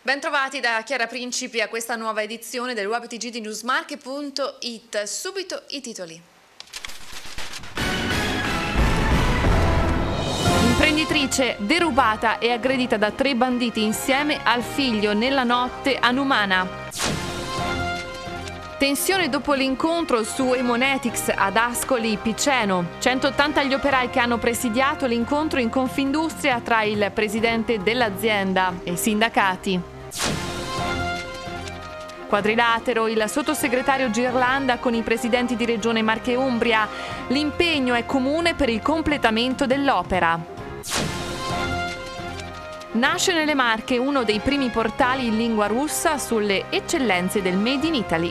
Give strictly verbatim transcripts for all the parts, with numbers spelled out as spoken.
Bentrovati da Chiara Principi a questa nuova edizione del web T G di newsmarche punto it. Subito i titoli. Imprenditrice derubata e aggredita da tre banditi insieme al figlio nella notte a Numana. Tensione dopo l'incontro su Emonetics ad Ascoli Piceno. centottanta gli operai che hanno presidiato l'incontro in Confindustria tra il presidente dell'azienda e i sindacati. Quadrilatero, il sottosegretario Girlanda con i presidenti di Regione Marche e Umbria. L'impegno è comune per il completamento dell'opera. Nasce nelle Marche uno dei primi portali in lingua russa sulle eccellenze del Made in Italy.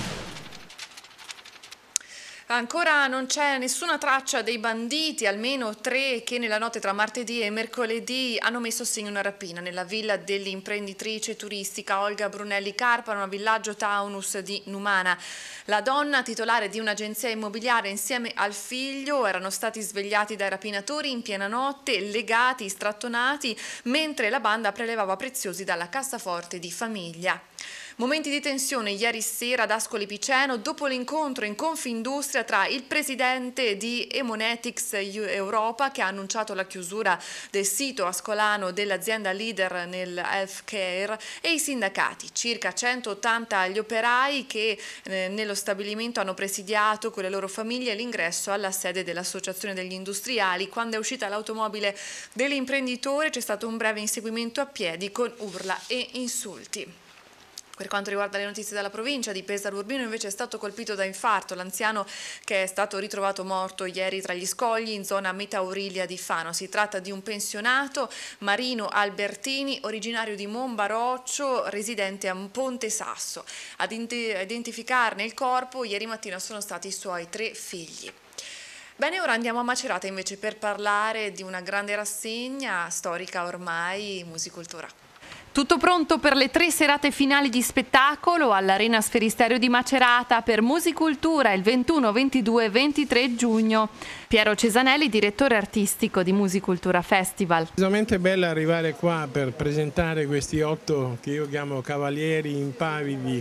Ancora non c'è nessuna traccia dei banditi, almeno tre che nella notte tra martedì e mercoledì hanno messo a segno una rapina nella villa dell'imprenditrice turistica Olga Brunelli Carpano, a villaggio Taunus di Numana. La donna, titolare di un'agenzia immobiliare, insieme al figlio erano stati svegliati dai rapinatori in piena notte, legati, strattonati, mentre la banda prelevava preziosi dalla cassaforte di famiglia. Momenti di tensione ieri sera ad Ascoli Piceno dopo l'incontro in Confindustria tra il presidente di Emonetics Europa, che ha annunciato la chiusura del sito ascolano dell'azienda leader nel healthcare, e i sindacati. Circa centottanta gli operai che eh, nello stabilimento hanno presidiato con le loro famiglie l'ingresso alla sede dell'Associazione degli Industriali. Quando è uscita l'automobile dell'imprenditore c'è stato un breve inseguimento a piedi con urla e insulti. Per quanto riguarda le notizie dalla provincia di Pesaro, Urbino invece è stato colpito da infarto. L'anziano, che è stato ritrovato morto ieri tra gli scogli in zona Metaurilia di Fano. Si tratta di un pensionato, Marino Albertini, originario di Monbaroccio, residente a Ponte Sasso. Ad identificarne il corpo ieri mattina sono stati i suoi tre figli. Bene, ora andiamo a Macerata invece per parlare di una grande rassegna storica ormai, Musicultura. Tutto pronto per le tre serate finali di spettacolo all'Arena Sferisterio di Macerata per Musicultura il ventuno, ventidue e ventitré giugno. Piero Cesanelli, direttore artistico di Musicultura Festival. Decisamente bello arrivare qua per presentare questi otto che io chiamo cavalieri impavidi,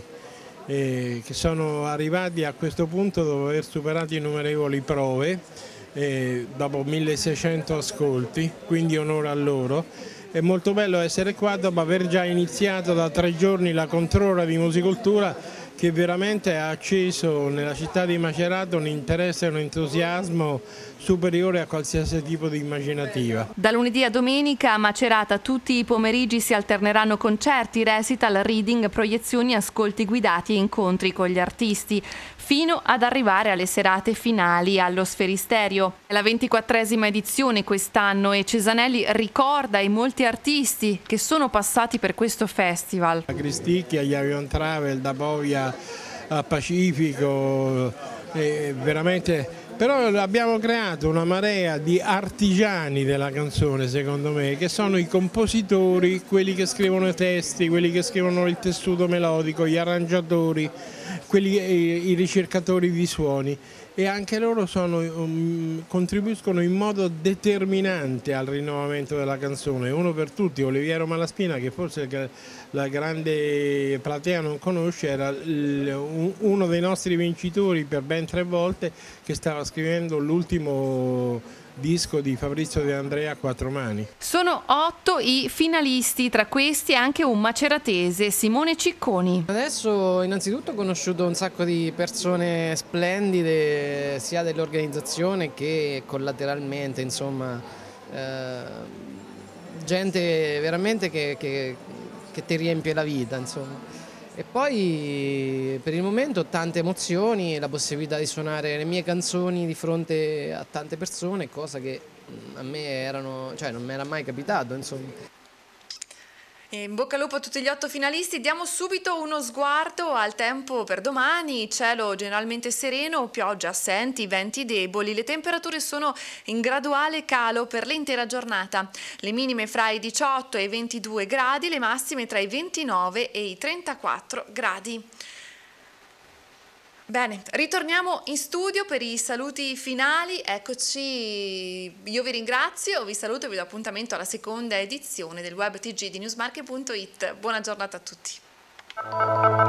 eh, che sono arrivati a questo punto dopo aver superato innumerevoli prove, eh, dopo milleseicento ascolti, quindi onore a loro. È molto bello essere qua dopo aver già iniziato da tre giorni la controra di Musicultura, che veramente ha acceso nella città di Macerata un interesse e un entusiasmo superiore a qualsiasi tipo di immaginativa. Da lunedì a domenica a Macerata tutti i pomeriggi si alterneranno concerti, recital, reading, proiezioni, ascolti guidati e incontri con gli artisti, fino ad arrivare alle serate finali allo Sferisterio. È la ventiquattresima edizione quest'anno e Cesanelli ricorda i molti artisti che sono passati per quessto festival. Da Cristicchia, gli Avion Travel, da Povia a Pacifico, eh, veramente. Però abbiamo creato una marea di artigiani della canzone, secondo me, che sono i compositori, quelli che scrivono i testi, quelli che scrivono il tessuto melodico, gli arrangiatori, quelli, i ricercatori di suoni, e anche loro sono, um, contribuiscono in modo determinante al rinnovamento della canzone. Uno per tutti, Oliviero Malaspina, che forse la grande platea non conosce, era uno dei nostri vincitori per ben tre volte, che stava scrivendo l'ultimo disco di Fabrizio De Andrea a quattro mani. Sono otto i finalisti, tra questi anche un maceratese, Simone Cicconi. Adesso innanzitutto ho conosciuto un sacco di persone splendide, sia dell'organizzazione che collateralmente, insomma, eh, gente veramente che, che, che ti riempie la vita, insomma. E poi per il momento tante emozioni, la possibilità di suonare le mie canzoni di fronte a tante persone, cosa che a me erano, cioè non mi era mai capitato, insomma. In bocca al lupo a tutti gli otto finalisti. Diamo subito uno sguardo al tempo per domani. Cielo generalmente sereno, pioggia assenti, venti deboli. Le temperature sono in graduale calo per l'intera giornata. Le minime fra i diciotto e i ventidue gradi, le massime tra i ventinove e i trentaquattro gradi. Bene, ritorniamo in studio per i saluti finali, eccoci, io vi ringrazio, vi saluto e vi do appuntamento alla seconda edizione del web T G di newsmarche punto it. Buona giornata a tutti.